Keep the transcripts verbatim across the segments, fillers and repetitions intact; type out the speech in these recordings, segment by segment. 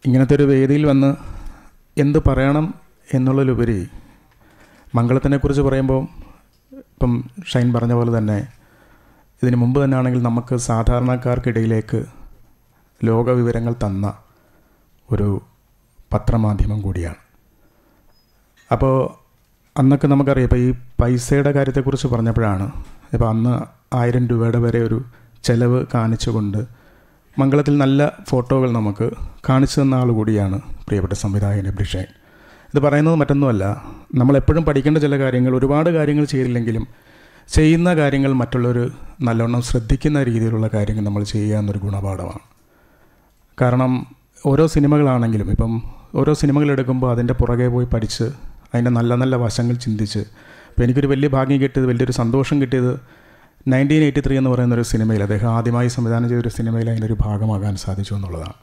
ഇങ്ങനത്തെ ഒരു വേദിയിൽ വന്ന് എന്ത് പറയണം എന്നുള്ളതിലുപരി മംഗളത്തിനെക്കുറിച്ച് പറയുമ്പോൾ ഇപ്പം ഷൈൻ പറഞ്ഞ പോലെ തന്നെ ഇതിന് മുമ്പ് തന്നെ ആണെങ്കിൽ നമുക്ക് സാധാരണക്കാർക്കിടയിലേക്ക് ലോകവിവരങ്ങൾ തന്ന ഒരു പത്രമാധ്യമം കൂടിയാണ്. അപ്പോൾ അന്നൊക്കെ നമുക്കറിയാം, ഇപ്പോൾ ഈ പൈസയുടെ കാര്യത്തെക്കുറിച്ച് പറഞ്ഞപ്പോഴാണ് ഇപ്പോൾ അന്ന് ആയിരം രൂപയുടെ വരെ ഒരു ചെലവ് കാണിച്ചുകൊണ്ട് മംഗളത്തിൽ നല്ല ഫോട്ടോകൾ നമുക്ക് കാണിച്ചു തന്ന ആൾ കൂടിയാണ് പ്രിയപ്പെട്ട സംവിധായകൻ എം ഡി ഷൈൻ. ഇത് പറയുന്നത് മറ്റൊന്നുമല്ല, നമ്മളെപ്പോഴും പഠിക്കേണ്ട ചില കാര്യങ്ങൾ, ഒരുപാട് കാര്യങ്ങൾ ചെയ്തില്ലെങ്കിലും ചെയ്യുന്ന കാര്യങ്ങൾ മറ്റുള്ളവർ നല്ലവണ്ണം ശ്രദ്ധിക്കുന്ന രീതിയിലുള്ള കാര്യങ്ങൾ നമ്മൾ ചെയ്യുക എന്നൊരു ഗുണപാഠമാണ്. കാരണം ഓരോ സിനിമകളാണെങ്കിലും ഇപ്പം ഓരോ സിനിമകൾ എടുക്കുമ്പോൾ അതിൻ്റെ പുറകെ പോയി പഠിച്ച് അതിൻ്റെ നല്ല നല്ല വശങ്ങൾ ചിന്തിച്ച്, ഇപ്പോൾ എനിക്കൊരു വലിയ ഭാഗ്യം കിട്ടിയത്, വലിയൊരു സന്തോഷം കിട്ടിയത് നയൻറ്റീൻ എയ്റ്റി ത്രീ എന്ന് പറയുന്നൊരു സിനിമയിൽ, അദ്ദേഹം ആദ്യമായി സംവിധാനം ചെയ്തൊരു സിനിമയിൽ അതിൻ്റെ ഒരു ഭാഗമാകാൻ സാധിച്ചു എന്നുള്ളതാണ്.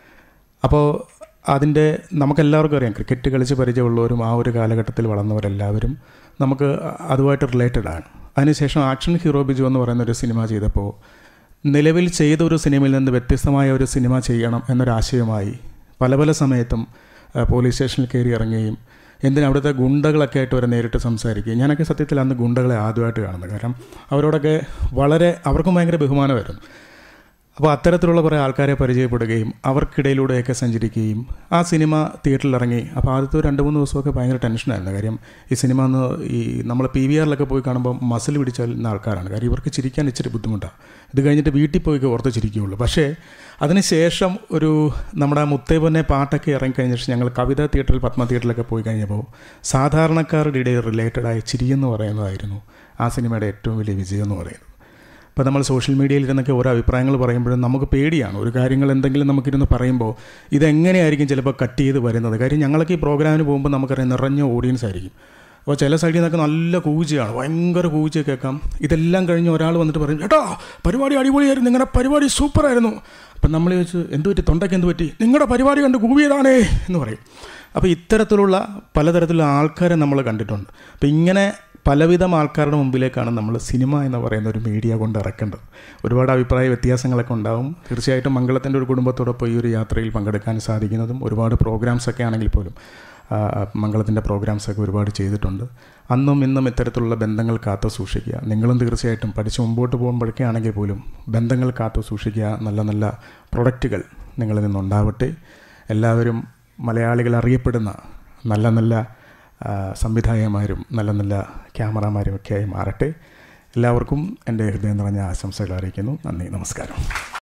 അപ്പോൾ അതിൻ്റെ നമുക്കെല്ലാവർക്കും അറിയാം, ക്രിക്കറ്റ് കളിച്ച് പരിചയമുള്ളവരും ആ ഒരു കാലഘട്ടത്തിൽ വളർന്നവരെല്ലാവരും നമുക്ക് അതുമായിട്ട് റിലേറ്റഡ് ആണ്. അതിനുശേഷം ആക്ഷൻ ഹീറോ ബിജു എന്ന് പറയുന്നൊരു സിനിമ ചെയ്തപ്പോൾ നിലവിൽ ചെയ്ത ഒരു സിനിമയിൽ നിന്ന് വ്യത്യസ്തമായ ഒരു സിനിമ ചെയ്യണം എന്നൊരാശയമായി പല പല സമയത്തും പോലീസ് സ്റ്റേഷനിൽ കയറി ഇറങ്ങുകയും എന്തിനാ അവിടുത്തെ ഗുണ്ടകളൊക്കെ ആയിട്ട് വരെ നേരിട്ട് സംസാരിക്കുകയും, ഞാനൊക്കെ സത്യത്തിൽ അന്ന് ഗുണ്ടകളെ ആദ്യമായിട്ട് കാണുന്നത്. കാരണം അവരോടൊക്കെ വളരെ അവർക്കും ഭയങ്കര ബഹുമാനമായിരുന്നു. അപ്പോൾ അത്തരത്തിലുള്ള കുറേ ആൾക്കാരെ പരിചയപ്പെടുകയും അവർക്കിടയിലൂടെയൊക്കെ സഞ്ചരിക്കുകയും ആ സിനിമ തിയേറ്ററിൽ ഇറങ്ങി. അപ്പോൾ ആദ്യത്തെ രണ്ട് മൂന്ന് ദിവസമൊക്കെ ഭയങ്കര ടെൻഷനായിരുന്നു. കാര്യം ഈ സിനിമ എന്ന് ഈ നമ്മൾ പി വി ആറിലൊക്കെ പോയി കാണുമ്പോൾ മസിൽ പിടിച്ചുന്ന ആൾക്കാരാണ്. കാര്യം ഇവർക്ക് ചിരിക്കാൻ ഇച്ചിരി ബുദ്ധിമുട്ടാണ്. ഇത് കഴിഞ്ഞിട്ട് വീട്ടിൽ പോയി ഓർത്ത് ചിരിക്കുകയുള്ളൂ. പക്ഷേ അതിന് ശേഷം ഒരു നമ്മുടെ മുത്തേപ്പൊന്നെ പാട്ടൊക്കെ ഇറങ്ങിക്കഴിഞ്ഞ ശേഷം ഞങ്ങൾ കവിത തിയേറ്ററിൽ, പത്മ തിയേറ്ററിലൊക്കെ പോയി കഴിഞ്ഞപ്പോൾ സാധാരണക്കാരുടെ ഇടയിൽ റിലേറ്റഡായ ചിരിയെന്ന് പറയുന്നതായിരുന്നു ആ സിനിമയുടെ ഏറ്റവും വലിയ വിജയം എന്ന് പറയുന്നത്. ഇപ്പോൾ നമ്മൾ സോഷ്യൽ മീഡിയയിൽ ഇരുന്നൊക്കെ ഓരോ അഭിപ്രായങ്ങൾ പറയുമ്പോഴും നമുക്ക് പേടിയാണ്. ഒരു കാര്യങ്ങൾ എന്തെങ്കിലും നമുക്കിരുന്ന് പറയുമ്പോൾ ഇതെങ്ങനെയായിരിക്കും ചിലപ്പോൾ കട്ട് ചെയ്ത് വരുന്നത്. കാര്യം ഞങ്ങളൊക്കെ ഈ പ്രോഗ്രാമിന് പോകുമ്പോൾ നമുക്കറിയാം നിറഞ്ഞ ഓഡിയൻസ് ആയിരിക്കും. അപ്പോൾ ചില സൈഡിൽ നിന്നൊക്കെ നല്ല കൂജയാണ്, ഭയങ്കര കൂജ കേൾക്കാം. ഇതെല്ലാം കഴിഞ്ഞ് ഒരാൾ വന്നിട്ട് പറയും, ചേട്ടാ പരിപാടി അടിപൊളിയായിരുന്നു, നിങ്ങളുടെ പരിപാടി സൂപ്പറായിരുന്നു. അപ്പം നമ്മൾ ചോദിച്ചു എന്ത് പറ്റി, തൊണ്ടയ്ക്ക് എന്ത് പറ്റി, നിങ്ങളുടെ പരിപാടി കണ്ട് കൂവിയതാണേ എന്ന് പറയും. അപ്പോൾ ഇത്തരത്തിലുള്ള പലതരത്തിലുള്ള ആൾക്കാരെ നമ്മൾ കണ്ടിട്ടുണ്ട്. അപ്പോൾ ഇങ്ങനെ പലവിധം ആൾക്കാരുടെ മുമ്പിലേക്കാണ് നമ്മൾ സിനിമ എന്ന് പറയുന്ന ഒരു മീഡിയ കൊണ്ട് ഇറക്കേണ്ടത്. ഒരുപാട് അഭിപ്രായ വ്യത്യാസങ്ങളൊക്കെ ഉണ്ടാവും. തീർച്ചയായിട്ടും മംഗളത്തിൻ്റെ ഒരു കുടുംബത്തോടൊപ്പം ഈ ഒരു യാത്രയിൽ പങ്കെടുക്കാൻ സാധിക്കുന്നതും ഒരുപാട് പ്രോഗ്രാംസൊക്കെ ആണെങ്കിൽ പോലും മംഗളത്തിൻ്റെ പ്രോഗ്രാംസൊക്കെ ഒരുപാട് ചെയ്തിട്ടുണ്ട്. അന്നും ഇന്നും ഇത്തരത്തിലുള്ള ബന്ധങ്ങൾ കാത്തു സൂക്ഷിക്കുക. നിങ്ങളും തീർച്ചയായിട്ടും പഠിച്ച് മുമ്പോട്ട് പോകുമ്പോഴൊക്കെ ആണെങ്കിൽ പോലും ബന്ധങ്ങൾ കാത്തു സൂക്ഷിക്കുക. നല്ല നല്ല പ്രൊഡക്റ്റുകൾ നിങ്ങളിൽ നിന്നുണ്ടാവട്ടെ. എല്ലാവരും മലയാളികൾ അറിയപ്പെടുന്ന നല്ല നല്ല സംവിധായകന്മാരും നല്ല നല്ല ക്യാമറമാരും ഒക്കെയായി മാറട്ടെ. എല്ലാവർക്കും എൻ്റെ ഹൃദയം നിറഞ്ഞ ആശംസകൾ അറിയിക്കുന്നു. നന്ദി, നമസ്കാരം.